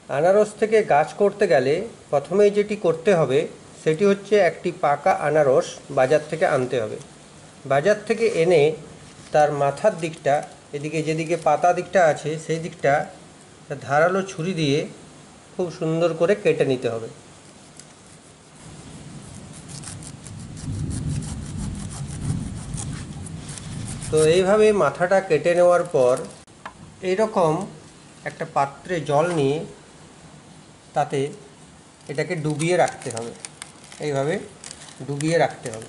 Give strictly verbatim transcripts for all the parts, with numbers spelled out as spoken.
আনারস থেকে গাছ করতে গেলে প্রথমেই যেটি করতে হবে সেটি হচ্ছে একটি পাকা আনারস বাজার থেকে আনতে হবে। বাজার থেকে এনে তার মাথার দিকটা, এদিকে যেদিকে পাতা দিকটা আছে সেই দিকটা ধারালো ছুরি দিয়ে খুব সুন্দর করে কেটে নিতে হবে। তো এইভাবে মাথাটা কেটে নেওয়ার পর এইরকম একটা পাত্রে জল নিয়ে তাতে এটাকে ডুবিয়ে রাখতে হবে, এইভাবে ডুবিয়ে রাখতে হবে।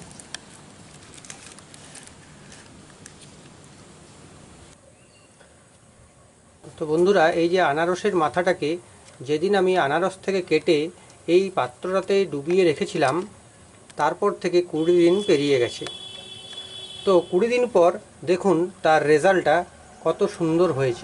তো বন্ধুরা, এই যে আনারসের মাথাটাকে যেদিন আমি আনারস থেকে কেটে এই পাত্রটাতে ডুবিয়ে রেখেছিলাম, তারপর থেকে কুড়ি দিন পেরিয়ে গেছে। তো কুড়ি দিন পর দেখুন তার রেজাল্টটা কত সুন্দর হয়েছে।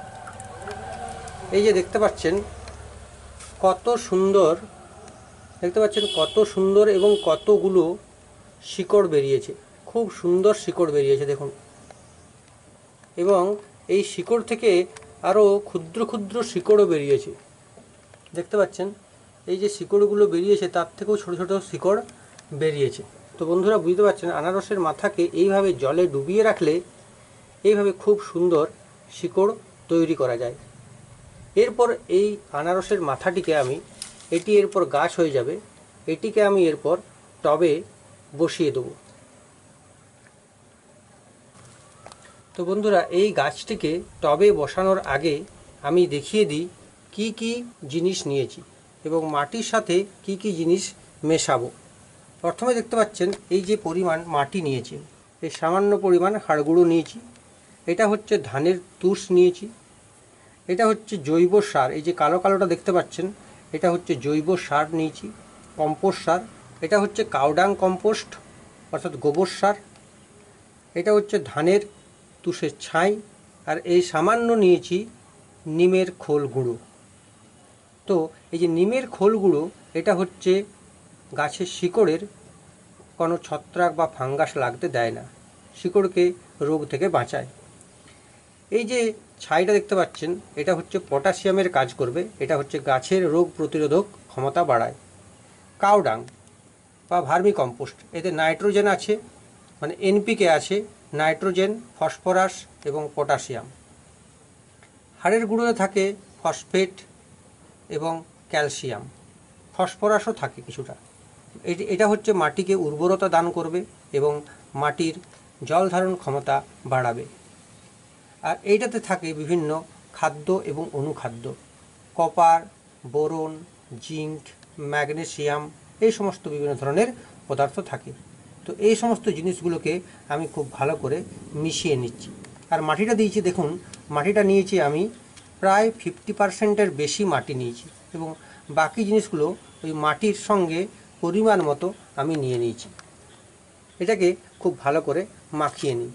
এই যে দেখতে পাচ্ছেন কত সুন্দর, দেখতে পাচ্ছেন কত সুন্দর এবং কতগুলো শিকড় বেরিয়েছে, খুব সুন্দর শিকড় বেরিয়েছে দেখুন। এবং এই শিকড় থেকে আরও ক্ষুদ্র ক্ষুদ্র শিকড়ও বেরিয়েছে, দেখতে পাচ্ছেন এই যে শিকড়গুলো বেরিয়েছে তার থেকেও ছোট ছোট শিকড় বেরিয়েছে। তো বন্ধুরা বুঝতে পারছেন আনারসের মাথাকে এইভাবে জলে ডুবিয়ে রাখলে এইভাবে খুব সুন্দর শিকড় তৈরি করা যায়। এরপর এই আনারসের মাথাটিকে আমি, এটি এরপর গাছ হয়ে যাবে, এটিকে আমি এরপর টবে বসিয়ে দেব। তো বন্ধুরা, এই গাছটিকে টবে বসানোর আগে আমি দেখিয়ে দিই কি কি জিনিস নিয়েছি এবং মাটির সাথে কি কি জিনিস মেশাবো। প্রথমে দেখতে পাচ্ছেন এই যে পরিমাণ মাটি নিয়েছি, এই সামান্য পরিমাণ হাড়গুঁড়ো নিয়েছি, এটা হচ্ছে ধানের তুষ নিয়েছি, এটা হচ্ছে জৈব সার, এই যে কালো কালোটা দেখতে পাচ্ছেন এটা হচ্ছে জৈব সার নিয়েছি, কম্পোস্ট সার, এটা হচ্ছে কাউডাং কম্পোস্ট অর্থাৎ গোবর সার, এটা হচ্ছে ধানের তুষের ছাই, আর এই সামান্য নিয়েছি নিমের খোল গুঁড়ো। তো এই যে নিমের খোল গুঁড়ো, এটা হচ্ছে গাছের শিকড়ের কোনো ছত্রাক বা ফাঙ্গাস লাগতে দেয় না, শিকড়কে রোগ থেকে বাঁচায়। এই যে ছাইটা দেখতে পাচ্ছেন এটা হচ্ছে পটাশিয়ামের কাজ করবে, এটা হচ্ছে গাছের রোগ প্রতিরোধক ক্ষমতা বাড়ায়। কাউডাং বা ভার্মি কম্পোস্ট, এতে নাইট্রোজেন আছে, মানে এনপিকে আছে, নাইট্রোজেন, ফসফরাস এবং পটাশিয়াম। হাড়ের গুঁড়োতে থাকে ফসফেট এবং ক্যালসিয়াম, ফসফরাসও থাকে কিছুটা। এটা হচ্ছে মাটিকে উর্বরতা দান করবে এবং মাটির জল ধারণ ক্ষমতা বাড়াবে। আর এইটাতে থাকে বিভিন্ন খাদ্য এবং অনুখাদ্য, কপার, বোরন, জিঙ্ক, ম্যাগনেসিয়াম, এই সমস্ত বিভিন্ন ধরনের পদার্থ থাকে। তো এই সমস্ত জিনিসগুলোকে আমি খুব ভালো করে মিশিয়ে নিচ্ছি। আর মাটিটা দিয়েছি, দেখুন মাটিটা নিয়েছি আমি প্রায় ফিফটি পারসেন্টের বেশি মাটি নিয়েছি এবং বাকি জিনিসগুলো ওই মাটির সঙ্গে পরিমাণ মতো আমি নিয়ে নিয়েছি। এটাকে খুব ভালো করে মাখিয়ে নিই।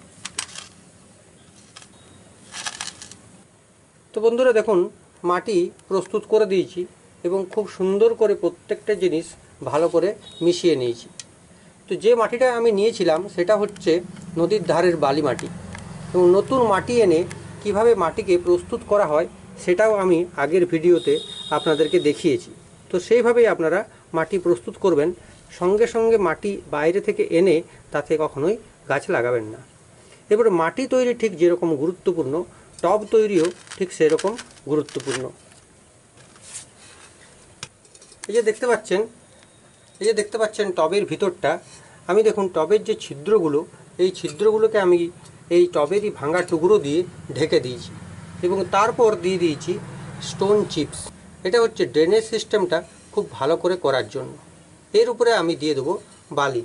তো বন্ধুরা দেখুন মাটি প্রস্তুত করে দিয়েছি এবং খুব সুন্দর করে প্রত্যেকটা জিনিস ভালো করে মিশিয়ে নিয়েছি। তো যে মাটিটা আমি নিয়েছিলাম সেটা হচ্ছে নদীর ধারের বালি মাটি, এবং নতুন মাটি এনে কিভাবে মাটিকে প্রস্তুত করা হয় সেটাও আমি আগের ভিডিওতে আপনাদেরকে দেখিয়েছি। তো সেইভাবেই আপনারা মাটি প্রস্তুত করবেন, সঙ্গে সঙ্গে মাটি বাইরে থেকে এনে তাতে কখনোই গাছ লাগাবেন না। এবার মাটি তৈরি ঠিক যেরকম গুরুত্বপূর্ণ, টব তৈরিও ঠিক সেরকম গুরুত্বপূর্ণ। এই যে দেখতে পাচ্ছেন এই যে দেখতে পাচ্ছেন টবের ভিতরটা, আমি দেখুন টবের যে ছিদ্রগুলো, এই ছিদ্রগুলোকে আমি এই টবেরই ভাঙা টুকরো দিয়ে ঢেকে দিয়েছি এবং তারপর দিয়ে দিয়েছি স্টোন চিপস। এটা হচ্ছে ড্রেনেজ সিস্টেমটা খুব ভালো করে করার জন্য। এর উপরে আমি দিয়ে দেবো বালি।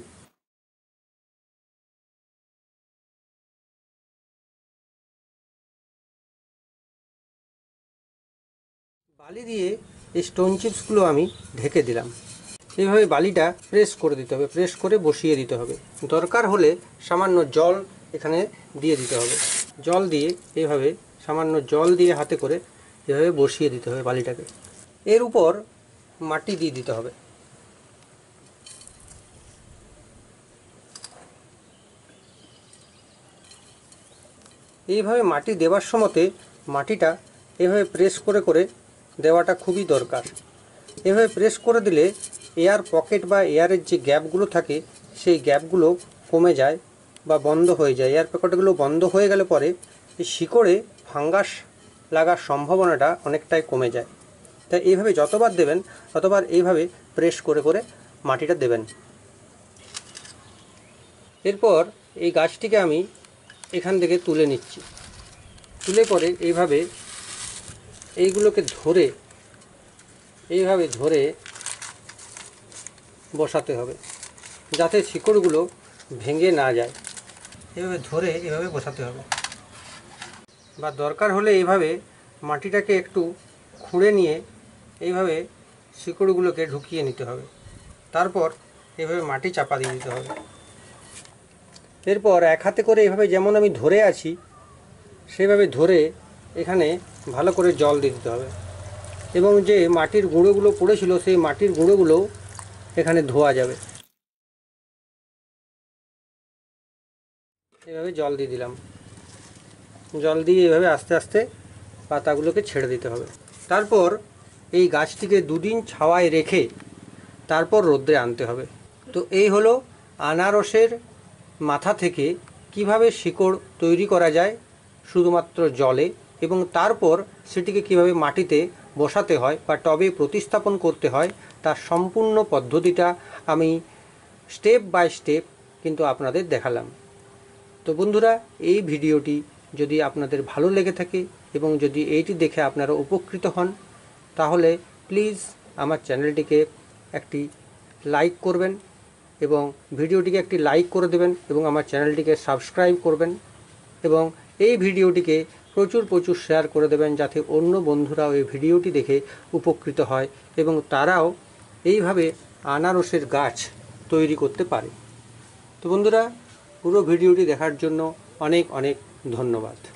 বালি দিয়ে এই স্টোন চিপসগুলো আমি ঢেকে দিলাম। এইভাবে বালিটা প্রেস করে দিতে হবে, প্রেস করে বসিয়ে দিতে হবে। দরকার হলে সামান্য জল এখানে দিয়ে দিতে হবে। জল দিয়ে এইভাবে সামান্য জল দিয়ে হাতে করে এভাবে বসিয়ে দিতে হবে বালিটাকে। এর উপর মাটি দিয়ে দিতে হবে। এইভাবে মাটি দেওয়ার সময়তে মাটিটা এইভাবে প্রেস করে করে দেওয়াটা খুবই দরকার। এভাবে প্রেস করে দিলে এয়ার পকেট বা এয়ারের যে গ্যাপগুলো থাকে সেই গ্যাপগুলো কমে যায় বা বন্ধ হয়ে যায়। এয়ার পকেটগুলো বন্ধ হয়ে গেলে পরে এই শিকড়ে ফাঙ্গাস লাগার সম্ভাবনাটা অনেকটাই কমে যায়। তাই এইভাবে যতবার দেবেন ততবার এইভাবে প্রেস করে করে মাটিটা দেবেন। এরপর এই গাছটিকে আমি এখান থেকে তুলে নিচ্ছি। তুলে পরে এইভাবে এইগুলোকে ধরে এইভাবে ধরে বসাতে হবে যাতে শিকড়গুলো ভেঙে না যায়। এভাবে ধরে এভাবে বসাতে হবে, বা দরকার হলে এইভাবে মাটিটাকে একটু খুঁড়ে নিয়ে এইভাবে শিকড়গুলোকে ঢুকিয়ে নিতে হবে। তারপর এভাবে মাটি চাপা দিয়ে দিতে হবে। এরপর এক হাতে করে এইভাবে যেমন আমি ধরে আছি সেভাবে ধরে এখানে ভালো করে জল দিয়ে দিতে হবে, এবং যে মাটির গুঁড়োগুলো পড়েছিল সেই মাটির গুঁড়োগুলোও এখানে ধোয়া যাবে। এভাবে জল দিয়ে দিলাম। জল দিয়ে এভাবে আস্তে আস্তে পাতাগুলোকে ছেড়ে দিতে হবে। তারপর এই গাছটিকে দুদিন ছাওয়ায় রেখে তারপর রোদ্রে আনতে হবে। তো এই হলো আনারসের মাথা থেকে কিভাবে শিকড় তৈরি করা যায় শুধুমাত্র জলে, এবং তারপর সেটিকে কিভাবে মাটিতে বসাতে হয় বা টবে প্রতিস্থাপন করতে হয় তার সম্পূর্ণ পদ্ধতিটা আমি স্টেপ বাই স্টেপ কিন্তু আপনাদের দেখালাম। তো বন্ধুরা, এই ভিডিওটি যদি আপনাদের ভালো লেগে থাকে এবং যদি এইটি দেখে আপনারা উপকৃত হন তাহলে প্লিজ আমার চ্যানেলটিকে একটি লাইক করবেন এবং ভিডিওটিকে একটি লাইক করে দেবেন এবং আমার চ্যানেলটিকে সাবস্ক্রাইব করবেন এবং এই ভিডিওটিকে প্রচুর প্রচুর শেয়ার করে দেবেন যাতে অন্য বন্ধুরাও এই ভিডিওটি দেখে উপকৃত হয় এবং তারাও এইভাবে আনারসের গাছ তৈরি করতে পারে। তো বন্ধুরা, পুরো ভিডিওটি দেখার জন্য অনেক অনেক ধন্যবাদ।